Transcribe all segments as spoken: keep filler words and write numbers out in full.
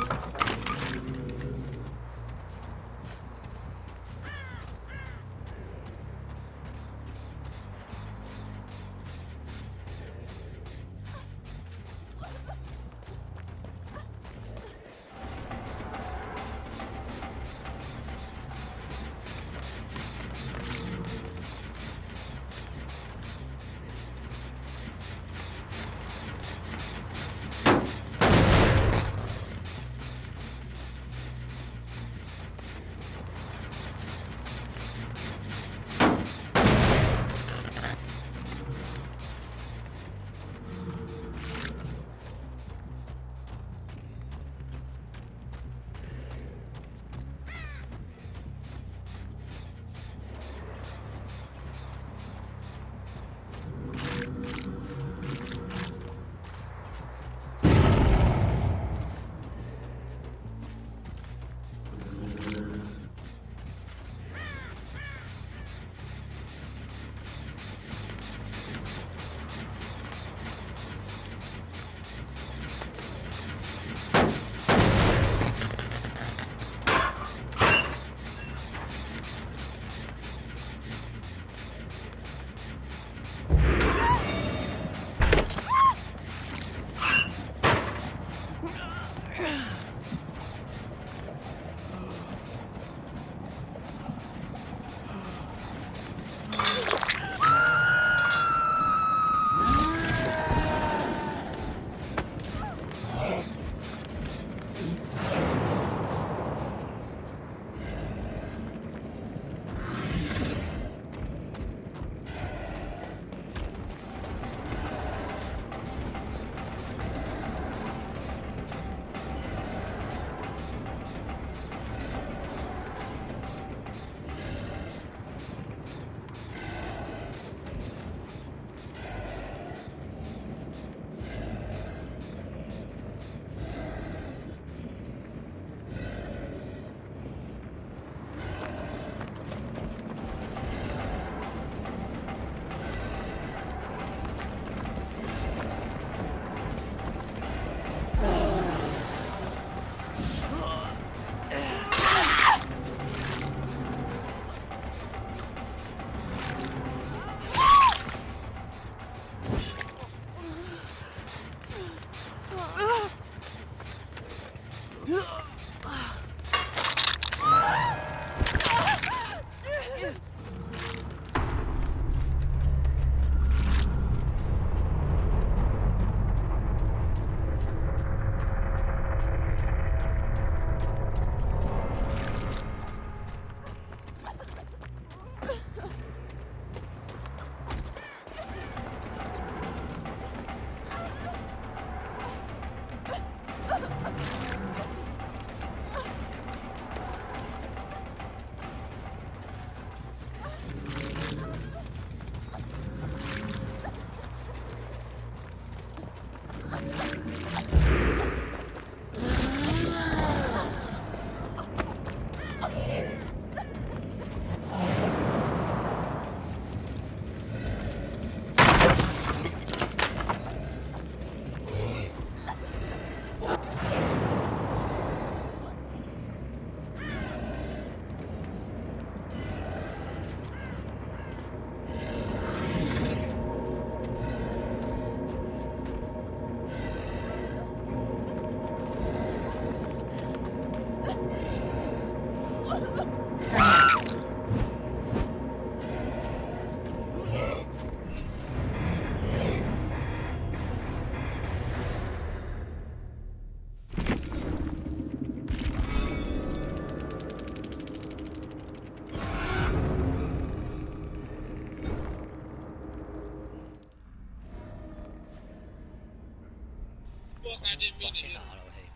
Fucking auto hate.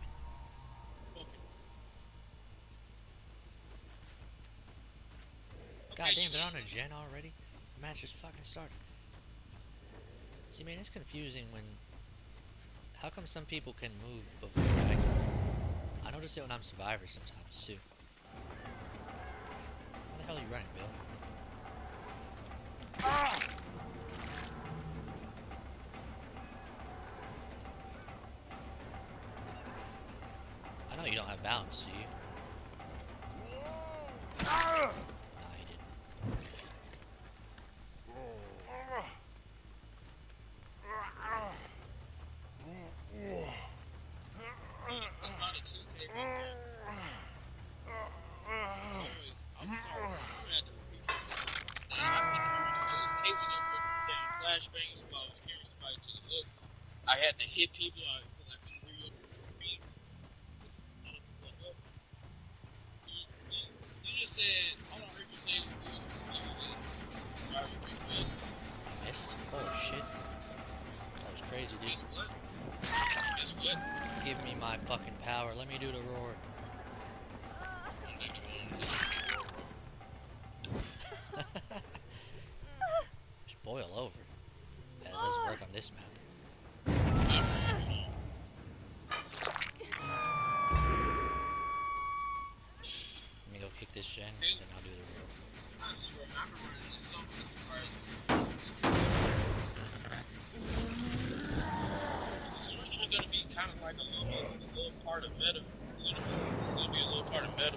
God damn, they're on a gen already? The match just fucking started. See, man, it's confusing when... How come some people can move before I can? I notice it when I'm Survivor sometimes, too. Where the hell are you running, Bill? Ah! I know, you don't have balance, do you? No, he didn't. I'm sorry. I'm gonna have to repeat that. I think I was taping up with damn flashbangs while I was carrying somebody to the hook. I had to hit people because I couldn't hear you up your feet. Shut the fuck up. You, you, you just said, all I heard you say was, you said, survivor big win. I missed. Holy shit. That was crazy, dude. Guess what? Guess what? Give me my fucking power. Let me do the roar. Just boil over. That doesn't work on this map. Let me go kick this gen, and then I'll do the roar. I swear, I've been running into some of this car. It's gonna be kind of like a little, a little part of meta. It's gonna be, it's gonna be a little part of meta.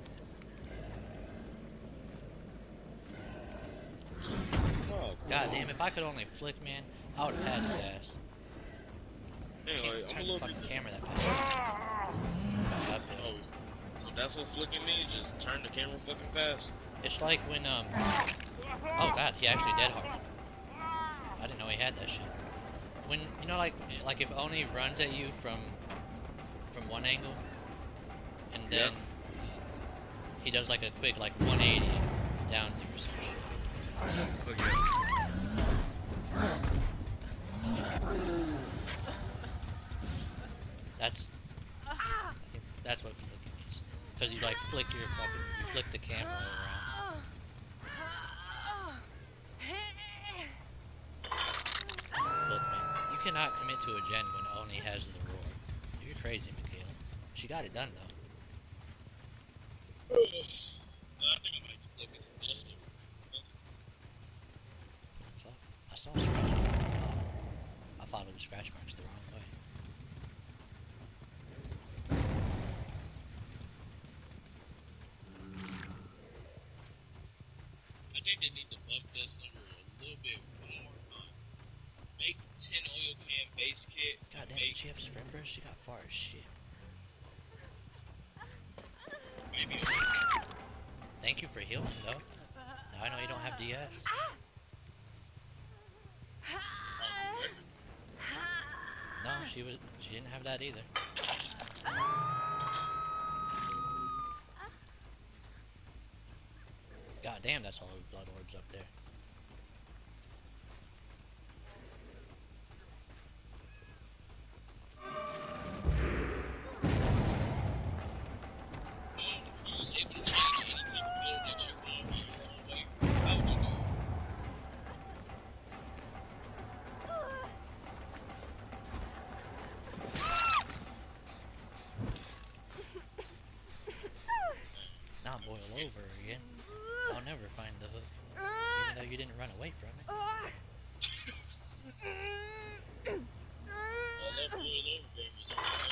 God damn, if I could only flick, man, I would have had his ass. Anyway, Can't I'm a turn the little fucking bit. camera that fast. Up there. Oh, so that's what flicking me? Just turn the camera fucking fast? It's like when, um... Oh god, he actually dead hard. I didn't know he had that shit. When, you know, like, like if Oni runs at you from, from one angle, and then Yeah. he does like a quick, like, one eighty down to or some shit. That's, I think that's what flicking is. Because you like flick your fucking, you flick the camera around. Look, man, you cannot commit to a gen when Oni has the roar. You're crazy, Michaela. She got it done though. I think I might flick it some dust. Fuck. I saw a scratch mark. Oh, I followed the scratch marks the wrong way. I think they need to buff this number a little bit one more time. Make ten oil can base kit. God damn, make did she have sprint burst? She got far as shit. maybe Thank you for healing though. Now I know you don't have D S. No, she was. She didn't have that either. God damn, that's all those blood orbs up there. use able to change any type of build that you want. Like, how would you do it? Now boil over again. I'll never find the hook, even though you didn't run away from it. I love boil over babies,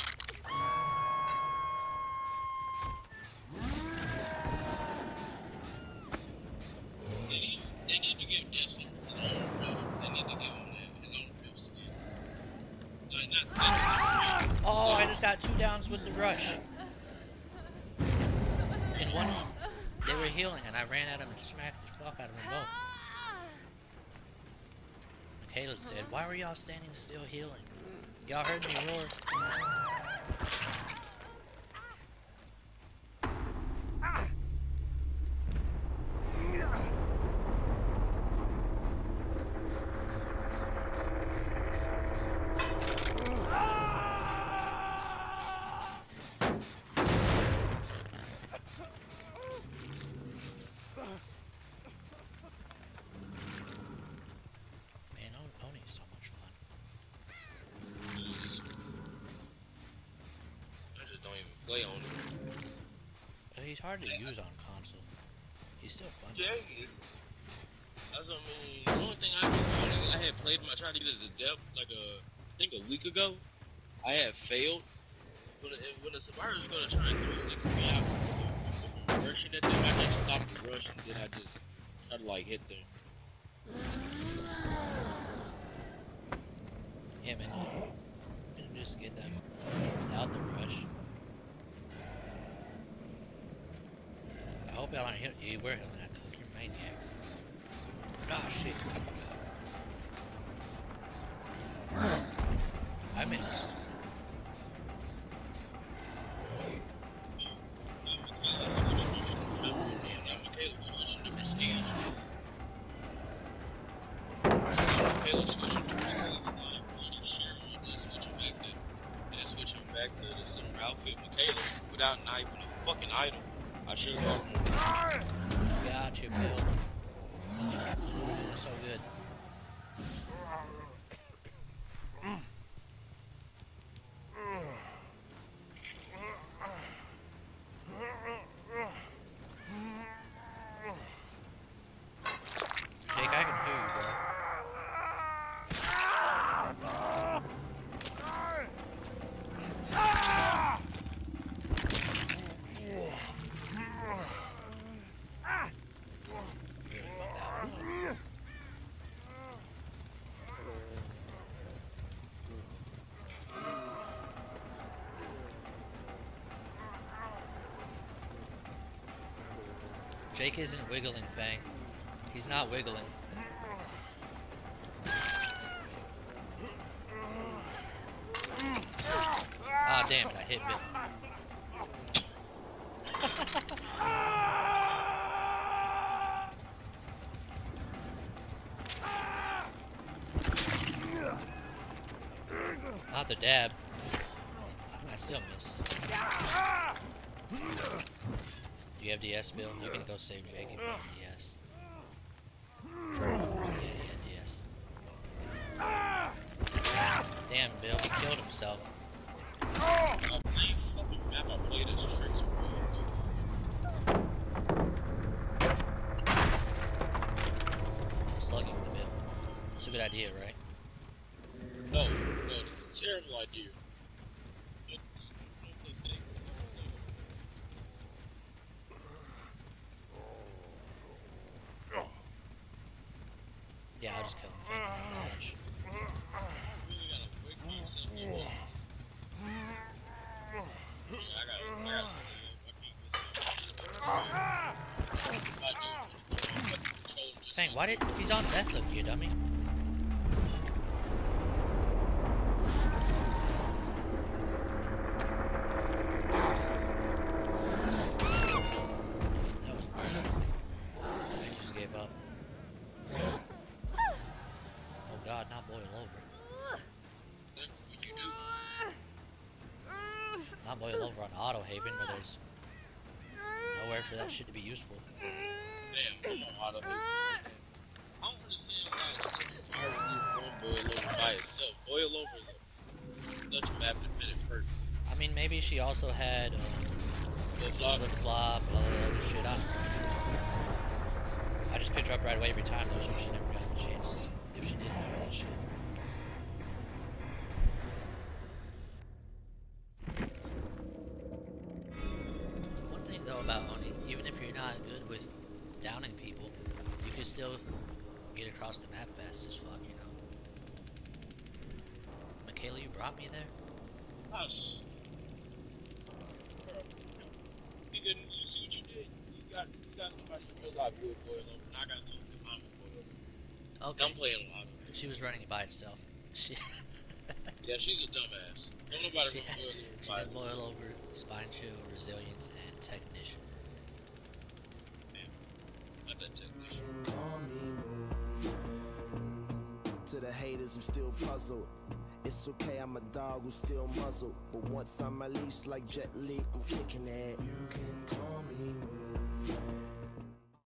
They need, they need to give Destiny his own riff. They need to give him his own riff skin. Like, not, not, Oh, I just got two downs with the rush. In one, they were healing, and I ran at them and smacked the fuck out of them both. Michaela's dead. Why were y'all standing still healing? Y'all heard me roar. Man, O- Oni is so much fun. I just don't even play on it. But he's hard to use on console. He's still fun. Yeah, that's what I mean. The only thing I was doing, I had played him. I tried to get as a depth like a, I think a week ago. I had failed, When, a, when a survivor is gonna try and three sixty me out, if I'm rushing at them, I just stop the rush and then I just try to like hit them. Yeah, man. You can just get them without the rush. I hope y'all aren't hitting you. We're hitting that cook your maniacs. Ah, shit. I miss. Caleb switching to his line, sharing and then switching back to, and then switching back to the center outfit with Caleb without not even a fucking item. I should have. Got you, Bill. You're so good. Jake, I can hear you, bro. Jake isn't wiggling, Fang. He's not wiggling. Ah, damn it, I hit Bill. Not the dab. I still missed. Do you have D S, Bill? You can go save Jake if you have D S. Yeah, yeah, D S. Damn, Bill, he killed himself. I'm playing fucking map. I played as tricks for I'm slugging the Bill. It's a good idea, right? No, no, this is a terrible idea. Yeah, I'll just kill him. Thank you very much. Really gotta wait for yourself to evolve. Yeah, I gotta, I gotta stay up. Fang, why did he's on death look, you dummy? That was weird. I just gave up. Oh god, not boil over. Not boil over on Auto Haven where there's nowhere for that shit to be useful. Damn, I'm on Auto Haven. I don't understand why it's six hours you boil over by itself. Boil over though. Such a map dependent perk. I mean, maybe she also had uh, Flip flop. flip flop, all that other shit. I, I just picked her up right away every time though, so she never got the chance. If she didn't have that shit. One thing though about Oni, even if you're not good with downing people, you can still get across the map fast as fuck, you know. Michaela, you brought me there? Us. You didn't. You see what you did? You got, you got somebody you real life good boil over, and I got something I'm boil over. Okay. I'm playing a lot. She was running it by itself. She Yeah, she's a dumbass. Don't nobody she, run boil over she by had itself. boil over, spine chill, resilience, and technician. Not that technician. To the haters, I'm still puzzled. It's okay, I'm a dog who's still muzzled. But once I'm unleashed like Jet Li, I'm kicking it.